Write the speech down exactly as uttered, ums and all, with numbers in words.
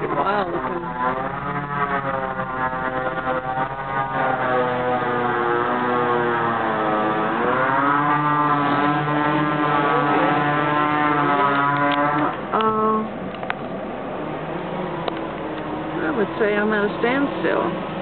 Wow, looking. Uh, I would say I'm at a standstill.